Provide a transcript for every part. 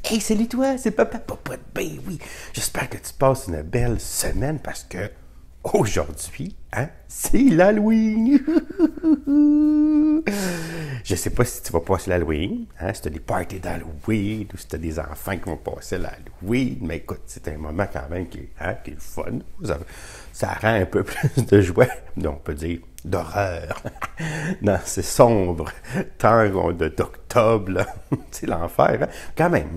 Hey, salut toi, c'est Papa Popote. Ben oui, j'espère que tu passes une belle semaine parce que aujourd'hui, hein, c'est l'Halloween. Je sais pas si tu vas passer l'Halloween, hein, si tu as des parties d'Halloween ou si tu as des enfants qui vont passer l'Halloween, mais écoute, c'est un moment quand même qui est le fun. Ça rend un peu plus de joie, donc on peut dire d'horreur, dans ces sombres temps d'octobre, c'est l'enfer, hein? Quand même,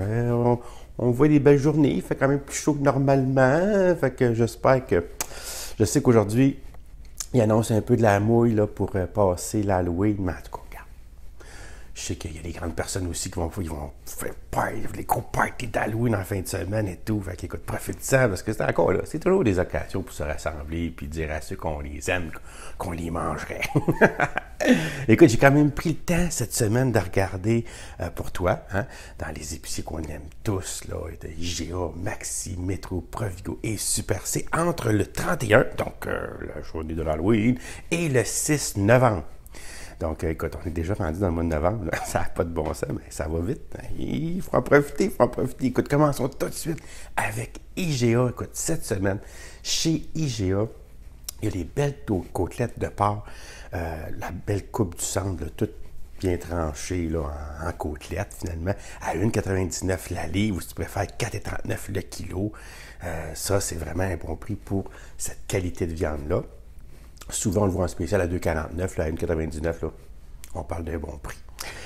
on voit des belles journées, il fait quand même plus chaud que normalement, fait que j'espère que, je sais qu'aujourd'hui, il annonce un peu de la mouille là, pour passer l'Halloween, mais en tout cas, regarde, je sais qu'il y a des grandes personnes aussi qui vont faire les gros parties d'Halloween en fin de semaine et tout. Fait qu'écoute, profite-en parce que c'est encore là. C'est toujours des occasions pour se rassembler puis dire à ceux qu'on les aime qu'on les mangerait. Écoute, j'ai quand même pris le temps cette semaine de regarder pour toi, hein, dans les épiciers qu'on aime tous, là, de IGA, Maxi, Métro, Provigo et Super C, entre le 31, donc la journée de l'Halloween, et le 6 novembre. Donc, écoute, on est déjà rendu dans le mois de novembre. Là. Ça n'a pas de bon sens, mais ça va vite. Il faut en profiter, il faut en profiter. Écoute, commençons tout de suite avec IGA. Écoute, cette semaine, chez IGA, il y a les belles côtelettes de porc, la belle coupe du centre, là, toute bien tranchée là, en côtelettes, finalement, à 1,99 la livre, ou si tu préfères 4,39 le kilo. Ça, c'est vraiment un bon prix pour cette qualité de viande-là. Souvent, on le voit en spécial à 2,49, là, à 1,99, là. On parle d'un bon prix.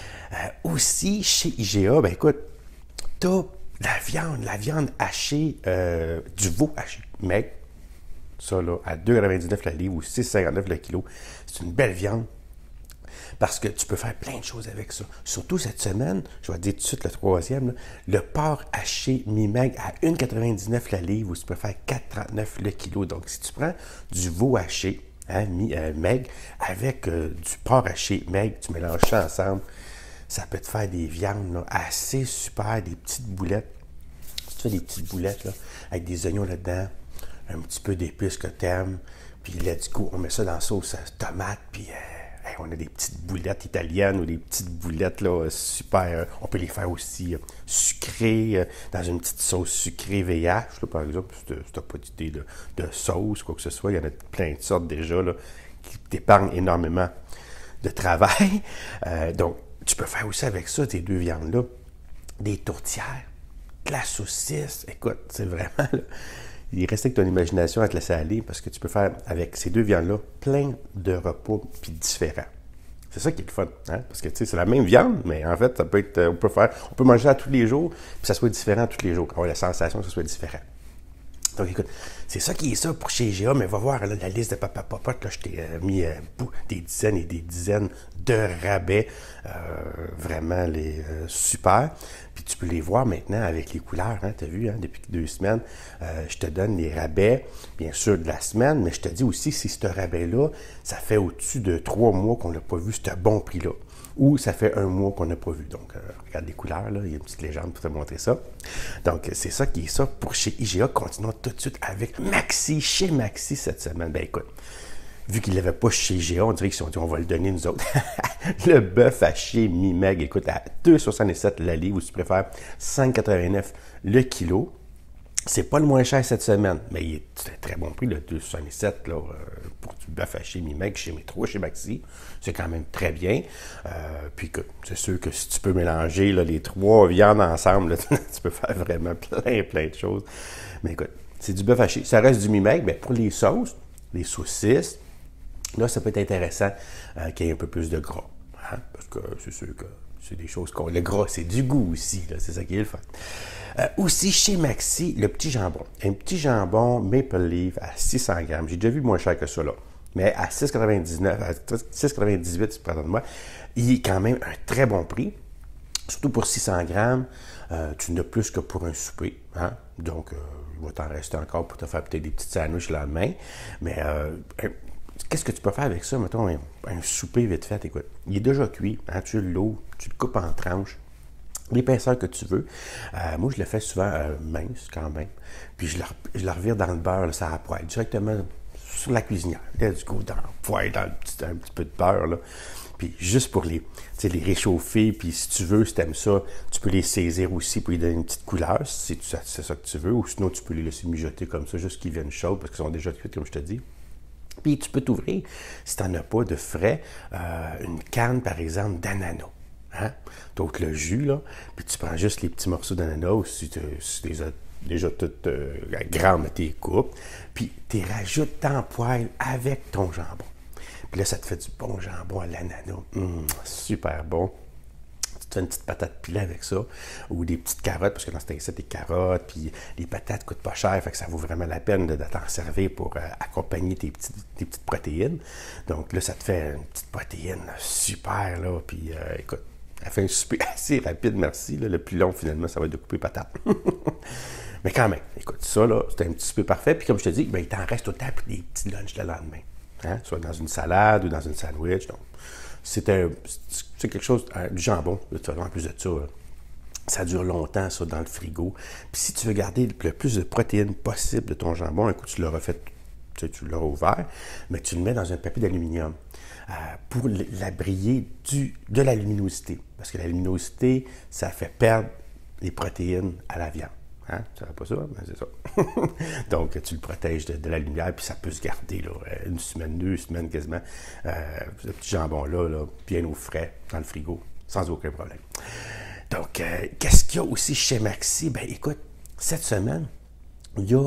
Aussi, chez IGA, ben écoute, tu as la viande hachée, du veau haché, mais ça, là, à 2,99 la livre ou 6,59 le kilo, c'est une belle viande parce que tu peux faire plein de choses avec ça. Surtout cette semaine, je vais te dire tout de suite le troisième, là, le porc haché mi-maigre à 1,99 la livre ou tu peux faire 4,39 le kilo. Donc, si tu prends du veau haché, hein, maigre, avec du porc haché maigre, tu mélanges ça ensemble, ça peut te faire des viandes là, assez super, des petites boulettes. Si tu fais des petites boulettes là, avec des oignons là-dedans, un petit peu d'épices que tu aimes, puis let's go, on met ça dans la sauce tomate, puis on a des petites boulettes italiennes ou des petites boulettes là, super. On peut les faire aussi sucrées, dans une petite sauce sucrée VH, là, par exemple, si tu n'as pas d'idée de sauce, quoi que ce soit. Il y en a plein de sortes déjà là, qui t'épargnent énormément de travail. Donc, tu peux faire aussi avec ça, tes deux viandes-là, des tourtières, de la saucisse. Écoute, c'est vraiment... Là, il reste que ton imagination à te laisser aller parce que tu peux faire avec ces deux viandes-là plein de repas puis différents. C'est ça qui est le fun, hein? Parce que tu sais, c'est la même viande, mais en fait, ça peut être, on peut manger ça tous les jours puis ça soit différent tous les jours. Avoir la sensation que ça soit différent. Donc écoute, c'est ça qui est ça pour chez IGA, mais va voir là, la liste de Papa Popote, là, je t'ai mis des dizaines et des dizaines de rabais, vraiment les super. Puis tu peux les voir maintenant avec les couleurs, hein, tu as vu, hein, depuis 2 semaines, je te donne les rabais, bien sûr de la semaine, mais je te dis aussi si ce rabais-là, ça fait au-dessus de 3 mois qu'on n'a pas vu ce bon prix-là. Ou ça fait 1 mois qu'on n'a pas vu. Donc, regarde les couleurs, là, il y a une petite légende pour te montrer ça. Donc, c'est ça qui est ça pour chez IGA. Continuons tout de suite avec Maxi, chez Maxi cette semaine. Ben écoute, vu qu'il ne l'avait pas chez IGA, on dirait qu'ils se sont dit, on va le donner nous autres. Le bœuf haché mi-maigre, écoute, à 2,67 la livre, ou si tu préfères 5,89 le kilo. C'est pas le moins cher cette semaine, mais c'est un très bon prix, le 2,67 là, pour du bœuf haché mi-maigre chez Métro, chez Maxi. C'est quand même très bien. Puis c'est sûr que si tu peux mélanger là, les 3 viandes ensemble, là, tu peux faire vraiment plein de choses. Mais écoute, c'est du bœuf haché. Ça reste du mi-maigre, mais pour les sauces, les saucisses, là, ça peut être intéressant qu'il y ait un peu plus de gras. Hein? Parce que c'est sûr que c'est des choses qu'on... Le gras, c'est du goût aussi, là, c'est ça qui est le fun. Aussi, chez Maxi, le petit jambon. Un petit jambon Maple Leaf à 600 grammes. J'ai déjà vu moins cher que ça, là. Mais à 6,99, à 6,98, pardonne-moi, il est quand même un très bon prix. Surtout pour 600 grammes, tu n'as plus que pour un souper. Hein? Donc, il va t'en rester encore pour te faire peut-être des petites sandwichs le lendemain. Mais qu'est-ce que tu peux faire avec ça? Mettons un souper vite fait. Écoute, il est déjà cuit. Hein? Tu l'ouvres, tu le coupes en tranches. L'épaisseur que tu veux. Moi, je le fais souvent mince quand même. Puis je le revire dans le beurre, là, ça à poêle, directement sur la cuisinière. Let's go dans le poêle, dans un petit peu de beurre. Là. Puis juste pour les réchauffer, puis si tu veux, si tu aimes ça, tu peux les saisir aussi pour lui donner une petite couleur, si c'est ça que tu veux, ou sinon tu peux les laisser mijoter comme ça, juste qu'ils viennent chauds, parce qu'ils sont déjà cuits, comme je te dis. Puis tu peux t'ouvrir, si tu n'en as pas de frais, une canne, par exemple, d'ananas. Hein? Donc le jus, là, puis tu prends juste les petits morceaux d'ananas, ou si tu les as déjà toutes grandes, tu les coupes, puis tu les rajoutes dans le poêle avec ton jambon. Puis là, ça te fait du bon jambon à l'ananas. Super bon. Tu te fais une petite patate pilée avec ça, ou des petites carottes, parce que dans ce temps-ci, des carottes, puis les patates coûtent pas cher, fait que ça vaut vraiment la peine de t'en servir pour accompagner tes petites protéines. Donc là, ça te fait une petite protéine super, là, puis écoute, elle fait un souper assez rapide, merci. Là, le plus long, finalement, ça va être de couper patates. Mais quand même, écoute, ça, là, c'était un petit souper parfait. Puis comme je te dis, ben, il t'en reste autant pour des petits lunchs le lendemain. Hein? Soit dans une salade ou dans une sandwich. Donc, c'est quelque chose, du jambon, en plus de ça. Là. Ça dure longtemps, ça, dans le frigo. Puis si tu veux garder le plus de protéines possible de ton jambon, un coup, tu l'auras fait, tu l'auras ouvert, mais tu le mets dans un papier d'aluminium pour l'abrier de la luminosité. Parce que la luminosité, ça fait perdre les protéines à la viande. Hein? Tu ne savais pas ça? Mais c'est ça. Donc, tu le protèges de la lumière, puis ça peut se garder là, une semaine, 2 semaines quasiment. Ce petit jambon-là, là, bien au frais, dans le frigo, sans aucun problème. Donc, qu'est-ce qu'il y a aussi chez Maxi? Ben, écoute, cette semaine, il y a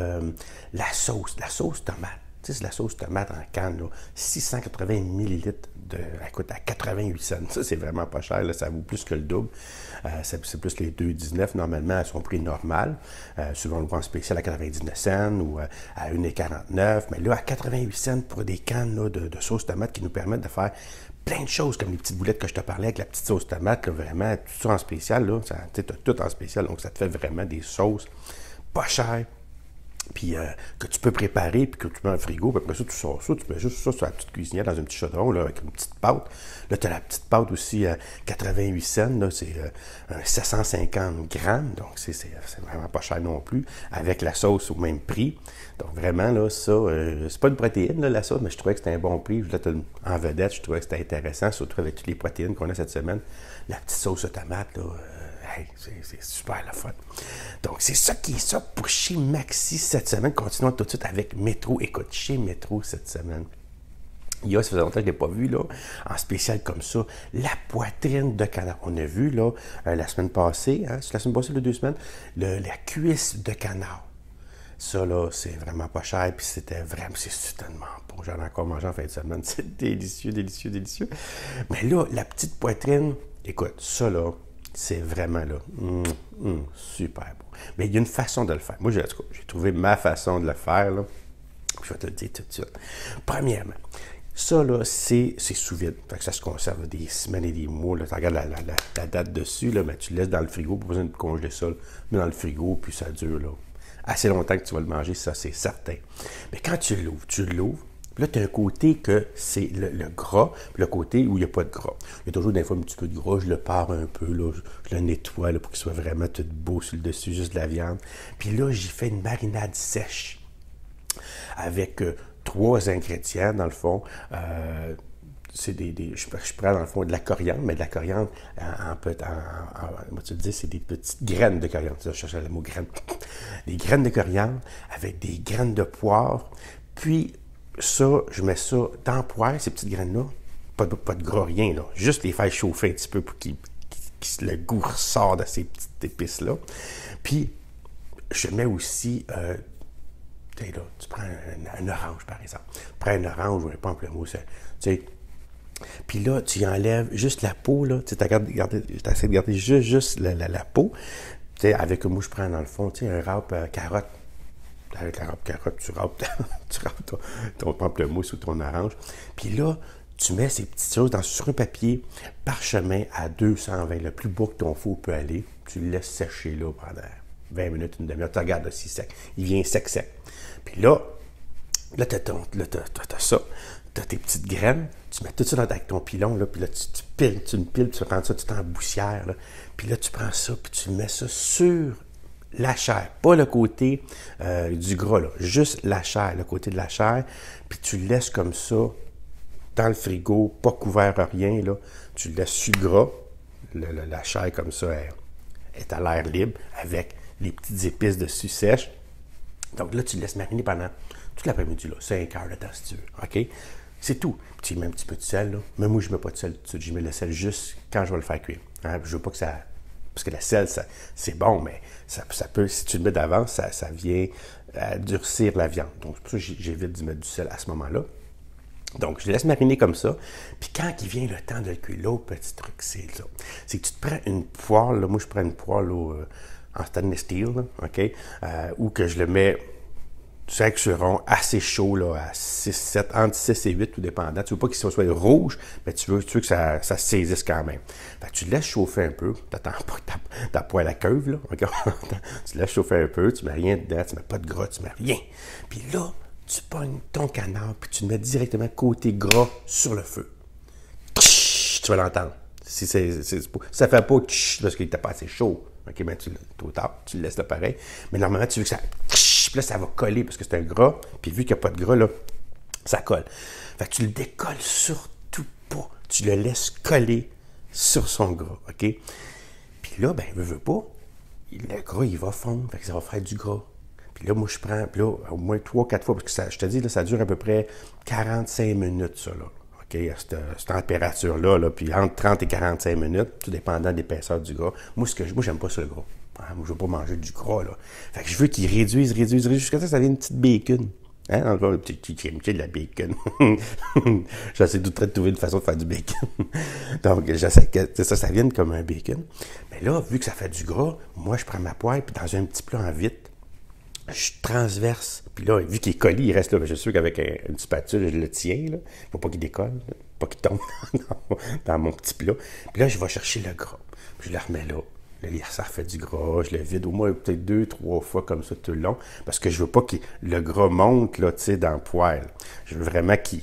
la sauce tomate. Tu sais, c'est la sauce tomate en canne, là, 680 ml écoute, à 88 cents. Ça, c'est vraiment pas cher, là, ça vaut plus que le double. C'est plus les 2,19 normalement à son prix normal. Souvent, on le voit en spécial à 99 cents ou à 1,49. Mais là, à 88 cents pour des cannes là, de sauce tomate qui nous permettent de faire plein de choses, comme les petites boulettes que je te parlais avec la petite sauce tomate, là, vraiment, tout ça en spécial, là, tu as tout en spécial, donc ça te fait vraiment des sauces pas chères, puis que tu peux préparer, puis que tu mets dans le frigo, puis après ça, tu sors ça, tu mets juste ça sur la petite cuisinière dans un petit chaudron, là, avec une petite pâte. Là, tu as la petite pâte aussi à 88 cents, là, c'est 750 grammes, donc c'est vraiment pas cher non plus, avec la sauce au même prix. Donc vraiment, là, ça, c'est pas une protéine, là, la sauce, mais je trouvais que c'était un bon prix. Je voulais te en vedette, je trouvais que c'était intéressant, surtout avec toutes les protéines qu'on a cette semaine. La petite sauce aux tomates, là, hey, c'est super la fun. Donc, c'est ça qui est ça pour chez Maxi cette semaine. Continuons tout de suite avec Métro. Écoute, chez Métro cette semaine, il y a, ça faisait longtemps que je ne l'ai pas vu, là, en spécial comme ça, la poitrine de canard. On a vu, là, la semaine passée, hein, c'est la semaine passée, les 2 semaines, la cuisse de canard. Ça, là, c'est vraiment pas cher, puis c'est tellement bon. J'en ai encore mangé en fin de semaine. C'est délicieux, délicieux, délicieux. Mais là, la petite poitrine, écoute, ça, là, c'est vraiment, là, super beau. Mais il y a une façon de le faire. Moi, j'ai trouvé ma façon de le faire, là. Je vais te le dire tout de suite. Premièrement, ça, là, c'est sous vide. Fait que ça se conserve des semaines et des mois. Tu regardes la date dessus, là, mais tu le laisses dans le frigo. Pas besoin de congeler ça. Mais dans le frigo, puis ça dure, là, assez longtemps que tu vas le manger, ça, c'est certain. Mais quand tu l'ouvres, puis là, tu as un côté que c'est le gras, puis le côté où il n'y a pas de gras. Il y a toujours des fois un petit peu de gras, je le pars un peu, là, je le nettoie là, pour qu'il soit vraiment tout beau sur le dessus, juste de la viande. Puis là, j'ai fait une marinade sèche avec 3 ingrédients, dans le fond. Je prends dans le fond de la coriandre, mais de la coriandre moi tu le dis, c'est des petites graines de coriandre. Je cherchais le mot graines. Des graines de coriandre avec des graines de poivre. Puis ça, je mets ça dans le poêle, ces petites graines-là. Pas de gras, rien, là. Juste les faire chauffer un petit peu pour que le goût ressort de ces petites épices-là. Puis, je mets aussi là, tu prends un orange, par exemple. Tu prends un orange ou un pamplemousse, tu sais. Puis là, tu y enlèves juste la peau, là. Tu essaies de garder juste la peau. Tu sais, avec moi, je prends dans le fond, tu sais, un râpe carotte. Avec la râpe carotte, tu râpes ton pamplemousse ou ton orange. Puis là, tu mets ces petites choses sur un papier parchemin à 220, le plus bas que ton four peut aller. Tu le laisses sécher là pendant 20 minutes, une demi-heure. Tu regardes là, si sec. Il vient sec. Puis là, tu as ça. Tu as tes petites graines. Tu mets tout ça avec ton pilon. Là, puis là, tu piles, tu prends ça, tu t'en boussières. Là. Puis là, tu prends ça, puis tu mets ça sur la chair. Pas le côté du gras, là. Juste la chair, le côté de la chair. Puis tu le laisses comme ça dans le frigo, pas couvert à rien, là. Tu le laisses sur le gras. La chair comme ça est à l'air libre avec les petites épices dessus sèches. Donc là, tu le laisses mariner pendant toute l'après-midi, là, 5 heures de temps si tu veux. OK? C'est tout. Puis tu mets un petit peu de sel, là. Mais moi, je ne mets pas de sel tout de suite. Je mets le sel juste quand je vais le faire cuire. Hein? Je veux pas que ça... Parce que le sel, c'est bon, mais ça peut, si tu le mets d'avance, ça vient durcir la viande. Donc, c'est pour ça que j'évite de mettre du sel à ce moment-là. Donc, je le laisse mariner comme ça. Puis quand il vient le temps de le cuire, l'autre petit truc, c'est ça. C'est que tu te prends une poêle, là, moi je prends une poêle en stainless steel, là, OK? Ou que je le mets sur un cuiron assez chaud, là, à 6, 7, entre 6 et 8, tout dépendant. Tu veux pas qu'il soit rouge, mais tu veux que ça saisisse quand même. Fait que tu le laisses chauffer un peu. Tu n'attends pas que ta poêle à queuve, là. Okay? Tu le laisses chauffer un peu, tu mets rien dedans, tu mets pas de gras, tu mets rien. Puis là, tu pognes ton canard, puis tu le mets directement côté gras sur le feu. Tu vas l'entendre. Si ça fait pas parce qu'il n'était pas assez chaud. OK, ben trop tard, tu le laisses là pareil. Mais normalement, tu veux que ça... Puis là, ça va coller parce que c'est un gras. Puis vu qu'il n'y a pas de gras, là, ça colle. Fait que tu le décolles surtout pas. Tu le laisses coller sur son gras. OK? Puis là, ben, veux pas. Le gras, il va fondre. Fait que ça va faire du gras. Puis là, moi, je prends, puis là, au moins 3-4 fois, parce que ça, je te dis, là, ça dure à peu près 45 minutes, ça, là. OK, à cette température-là, là, puis entre 30 et 45 minutes, tout dépendant de l'épaisseur du gras. Moi, j'aime pas ça, le gras. Hein, moi, je veux pas manger du gras, là. Fait que je veux qu'il réduise, jusqu'à ça devienne une petite bacon. Hein, dans le fond, le petit de la bacon. J'essaie de trouver une façon de faire du bacon. Donc, j'essaie que ça vienne comme un bacon. Mais là, vu que ça fait du gras, moi, je prends ma poêle, puis dans un petit plat en vitre, je transverse. Puis là, vu qu'il est collé, il reste là. Je suis sûr qu'avec une spatule, je le tiens. Là. Il ne faut pas qu'il décolle, là. Pas qu'il tombe dans mon petit plat. Puis là, je vais chercher le gras. Puis je le remets là. Là, ça fait du gras. Je le vide au moins peut-être 2-3 fois comme ça tout le long. Parce que je veux pas que le gras monte là, dans le poêle. Je veux vraiment que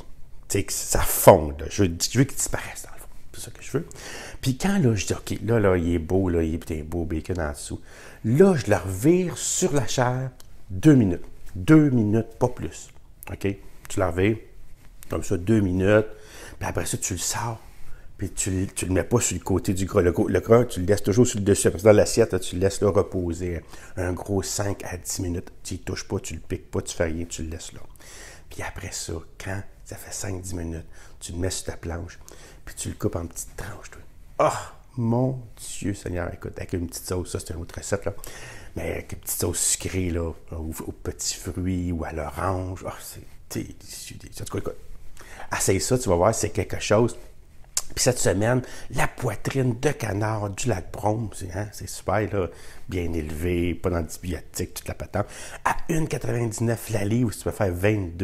ça fonde. Là. Je veux qu'il disparaisse dans le fond. C'est ça que je veux. Puis quand là, je dis, OK, là, il est beau, là, il est un beau bacon en dessous. Là, je le revire sur la chair 2 minutes. 2 minutes, pas plus. OK? Tu le revires comme ça 2 minutes. Puis après ça, tu le sors. Puis tu le mets pas sur le côté du gras. Le gras, tu le laisses toujours sur le dessus. Parce que dans l'assiette, là, tu le laisses là reposer un gros 5 à 10 minutes. Tu ne touches pas, tu le piques pas, tu fais rien, tu le laisses là. Puis après ça, quand ça fait 5-10 minutes, tu le mets sur ta planche. Puis tu le coupes en petites tranches. Ah! Oh, mon Dieu Seigneur, écoute, avec une petite sauce, ça c'est une autre recette, là. Mais avec une petite sauce sucrée, là, aux petits fruits ou à l'orange. Ah, c'est délicieux. Écoute, essaye ça, tu vas voir, c'est quelque chose. Puis cette semaine, la poitrine de canard du lac Brome, c'est super, là, bien élevé, pas d'antibiotiques, toute la patente, à 1,99 la livre, tu peux faire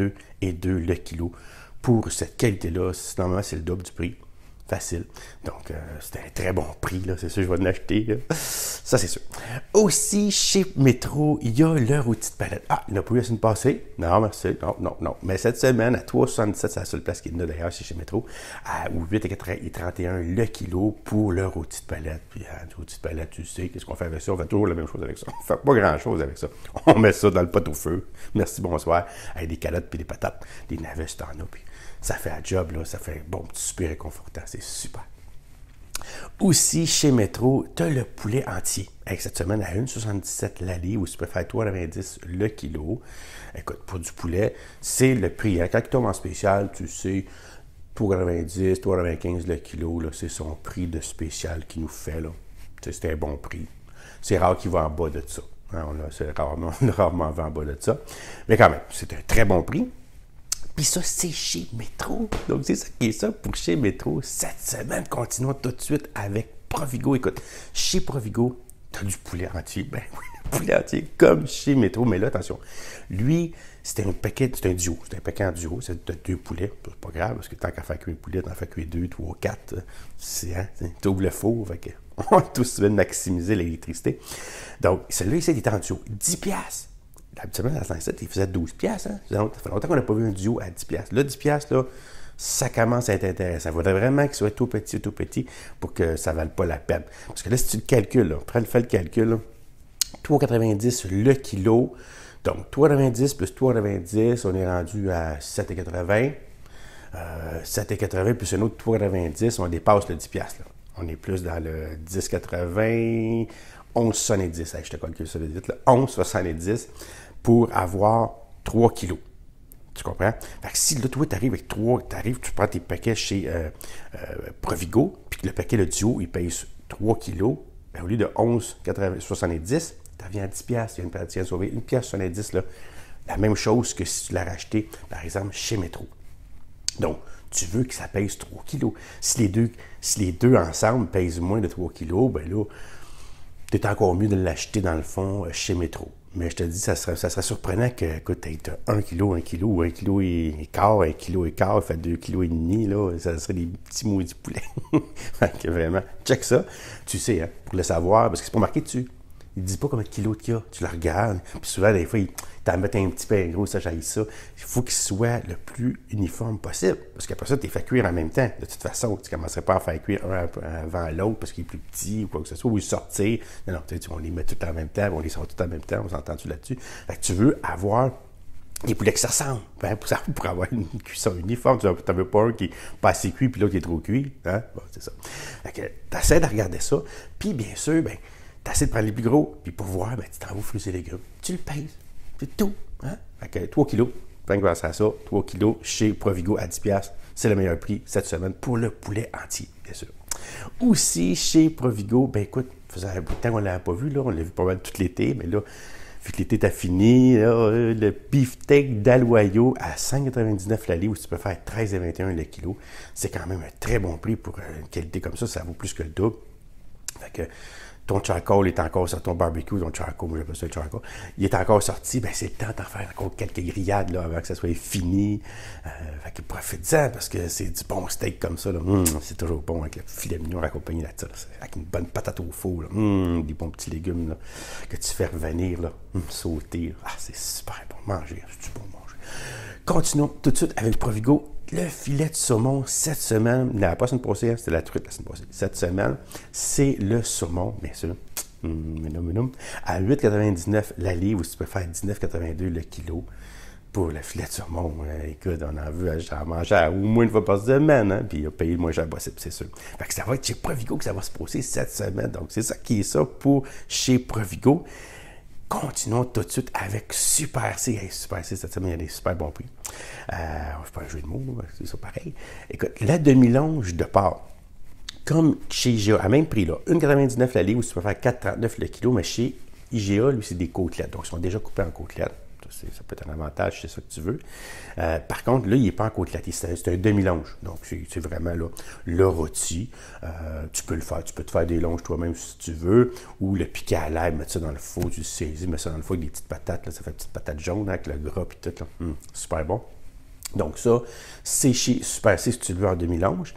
22,2 le kilo. Pour cette qualité-là, normalement, c'est le double du prix. Facile. Donc, c'est un très bon prix, là. C'est sûr, je vais en acheter, là. Ça, c'est sûr. Aussi, chez Métro, il y a leur outil de palette. Ah, il n'a pas eu la semaine passée. Non, merci. Non. Mais cette semaine, à 3,77, c'est la seule place qu'il y en a d'ailleurs, c'est chez Métro. Ou 8,31 le kilo pour leur outil de palette. Puis, l'outil de palette, tu sais, qu'est-ce qu'on fait avec ça? On fait toujours la même chose avec ça. On ne fait pas grand-chose avec ça. On met ça dans le pot au feu. Merci, bonsoir. Avec des calottes puis des patates. Des navets, si t'en as. Puis ça fait un job, là. Ça fait bon, super réconfortant. C'est super. Aussi, chez Métro, tu as le poulet entier. Avec cette semaine, à 1,77 la livre, où tu peux faire 3,90 le kilo. Écoute, pour du poulet, c'est le prix. Hein. Quand il tombe en spécial, tu sais, 3,90, 3,95 le kilo, là, c'est son prix de spécial qu'il nous fait. Là. C'est un bon prix. C'est rare qu'il va en bas de ça. Hein, c'est rarement va en bas de ça. Mais quand même, c'est un très bon prix. Puis ça, c'est chez Métro. Donc, c'est ça qui est ça pour chez Métro. Cette semaine, continuons tout de suite avec Provigo. Écoute, chez Provigo, tu as du poulet entier. Ben oui, le poulet entier, comme chez Métro. Mais là, attention, lui, c'est un duo. C'est un paquet en duo. C'est 2 poulets. C'est pas grave, parce que tant qu'à faire cuire un poulet, t'en fais cuire 2, 3, 4. Tu ouvres le four. Fait que on va tous maximiser l'électricité. Donc, celui-là, il est en duo. 10$. Habituellement, dans la 7, il faisait 12$. Hein? Ça fait longtemps qu'on n'a pas vu un duo à 10$. Là, 10$, là, ça commence à être intéressant. Il faudrait vraiment qu'il soit tout petit, pour que ça ne vale pas la peine. Parce que là, si tu le calcules, là, fais le calcul, 3,90$ le kilo. Donc, 3,90$ plus 3,90$, on est rendu à 7,80$. 7,80 plus un autre 3,90, on dépasse le 10$. Là. On est plus dans le 10,80, 11,70. Hey, je te calcule ça vite, là. 11,70 pour avoir 3 kilos. Tu comprends? Fait que si là, toi, tu arrives avec 3, tu prends tes paquets chez Provigo, puis que le paquet, le duo, il pèse 3 kilos, bien, au lieu de 11,70, tu reviens à 10$. Tu viens de sauver 1,70$. Là. La même chose que si tu l'as racheté, par exemple, chez Métro. Donc, tu veux que ça pèse 3 kilos. Si les deux ensemble pèsent moins de 3 kilos, bien là, c'est encore mieux de l'acheter dans le fond chez Métro. Mais je te dis, ça serait surprenant que, écoute, tu as 1 kilo, 1 kilo, ou 1 kilo et quart, 1 kilo et quart, fait 2 kilos et demi, là, ça serait des petits maudits poulets. Fait que vraiment, check ça. Tu sais, hein, pour le savoir, parce que c'est pas marqué dessus. Il ne dit pas combien de kilos qu'il y a. Tu le regardes. Puis souvent, des fois, il t'en met un petit peu gros, ça jaillit ça. Il faut qu'il soit le plus uniforme possible. Parce qu'après ça, tu les fais cuire en même temps. De toute façon, tu ne commencerais pas à faire cuire un avant l'autre parce qu'il est plus petit ou quoi que ce soit, ou sortir. Non, on les met tout en même temps, on les sort tout en même temps, on s'entend-tu là-dessus? Fait que tu veux avoir des poulets que ça ressemble, hein, pour avoir une cuisson uniforme. Tu n'en veux pas un qui est pas assez cuit puis l'autre qui est trop cuit. Hein? Bon, c'est ça. Fait que tu essaies de regarder ça. Puis, bien sûr, ben, tu essaies de prendre les plus gros, puis pour voir, ben, tu t'en vas fruits et légumes. Tu le pèses. C'est tout. Hein? Fait que 3 kilos, plein grâce à ça, 3 kilos chez Provigo à 10$. C'est le meilleur prix cette semaine pour le poulet entier, bien sûr. Aussi, chez Provigo, ben écoute, faisait un bout de temps qu'on ne l'avait pas vu, là. On l'a vu pas mal tout l'été, mais là, vu que l'été t'a fini, là, le beefsteak d'Aloyau à 5,99 la livre, où tu peux faire 13,21 le kilo. C'est quand même un très bon prix pour une qualité comme ça vaut plus que le double. Fait que ton charcoal est encore sur ton barbecue, ton charcoal, moi j'appelle ça le charcoal, il est encore sorti, ben c'est le temps d'en faire encore quelques grillades là, avant que ça soit fini. Fait que profite-en parce que c'est du bon steak comme ça, là. C'est toujours bon avec le filet mignon accompagné de ça, avec une bonne patate au four, là. Des bons petits légumes là, que tu fais revenir, là, sauter. Ah, c'est super bon manger, c'est bon manger. Continuons tout de suite avec Provigo. Le filet de saumon, cette semaine, la semaine passée, c'était la truite la semaine passée. Cette semaine, c'est le saumon, bien sûr, à 8,99 la livre, où tu peux faire 19,82 le kilo pour le filet de saumon. Écoute, on en veut à manger au moins une fois par semaine, hein, puis il a payé le moins cher possible, c'est sûr. Fait que ça va être chez Provigo que ça va se passer cette semaine. Donc, c'est ça qui est ça pour chez Provigo. Continuons tout de suite avec Super C. Hey, Super C, cette semaine, il y a des super bons prix. On ne fait pas un jeu de mots, c'est ça pareil. Écoute, la demi-longe de porc, comme chez IGA, à même prix, là, 1,99 la livre, où tu peux faire 4,39 le kilo, mais chez IGA, lui, c'est des côtelettes. Donc, ils sont déjà coupés en côtelettes. Ça peut être un avantage, c'est ça que tu veux. Par contre, là, il n'est pas en côtelette, c'est un demi-longe. Donc, c'est vraiment là, le rôti. Tu peux le faire. Tu peux te faire des longes toi-même si tu veux. Ou le piquer à l'ail, mettre ça dans le four, tu saisis, mets ça dans le four avec des petites patates. Là, ça fait des petites patates jaunes avec le gras et tout. Là. Super bon. Donc ça, c'est chez Super C si tu le veux en demi-longe.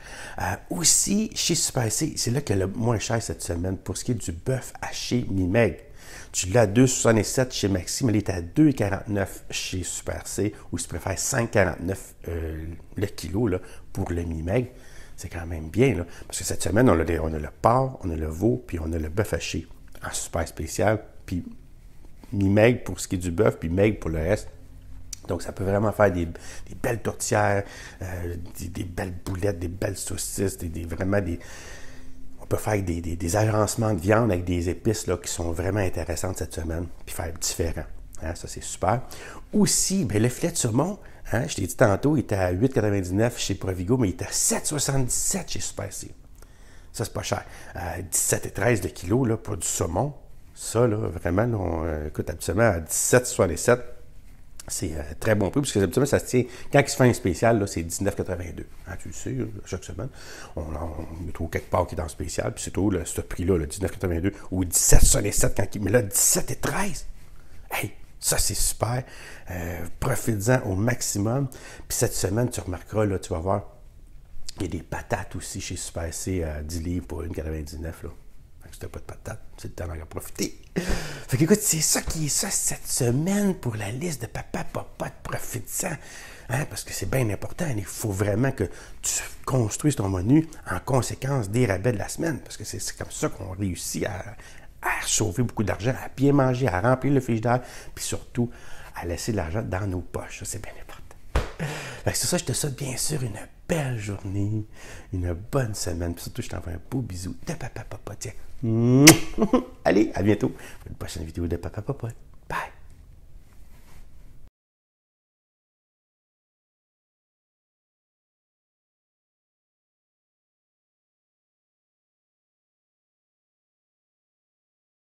Aussi, chez Super C, c'est là qu'il y a le moins cher cette semaine pour ce qui est du bœuf haché mi-maigre. Tu l'as à 2,67 chez Maxi, mais il est à 2,49 chez Super C, ou si tu préfères 5,49 le kilo là, pour le mi-maigre. C'est quand même bien, là, parce que cette semaine, on a le porc, on a le veau, puis on a le bœuf haché en super spécial, puis mi-maigre pour ce qui est du bœuf, puis maigre pour le reste. Donc, ça peut vraiment faire des belles tourtières, des belles boulettes, des belles saucisses, vraiment des... On peut faire des agencements de viande avec des épices là, qui sont vraiment intéressantes cette semaine, puis faire différent. Hein, ça, c'est super. Aussi, bien, le filet de saumon, hein, je t'ai dit tantôt, il était à 8,99 chez Provigo, mais il était à 7,77 chez Super C. Ça, c'est pas cher. 17,13 le kilo là, pour du saumon. Ça, là, vraiment, là, écoute, habituellement, à 17,67, c'est très bon prix, parce que habituellement, ça se tient. Quand il se fait un spécial, là, c'est 19,82. Hein, tu le sais, chaque semaine. On trouve quelque part qui est dans le spécial, puis c'est tout, ce prix-là, 19,82, ou 17,67 quand il. Mais là, 17,13. Hey, ça, c'est super. Profites-en au maximum. Puis cette semaine, tu remarqueras, là, tu vas voir, il y a des patates aussi chez Super C à 10 livres pour 1,99 là. Si tu n'as pas de patates, c'est le temps d'en profiter. Fait que, écoute, c'est ça qui est ça cette semaine pour la liste de papa, profites-en. Hein, parce que c'est bien important. Il faut vraiment que tu construises ton menu en conséquence des rabais de la semaine. Parce que c'est comme ça qu'on réussit à sauver beaucoup d'argent, à bien manger, à remplir le frigidaire, puis surtout à laisser de l'argent dans nos poches. Ça, c'est bien important. Fait que c'est ça, je te souhaite bien sûr une belle journée, une bonne semaine. Puis surtout, je t'envoie un beau bisou de Papa Popote. Allez, à bientôt pour une prochaine vidéo de Papa Popote.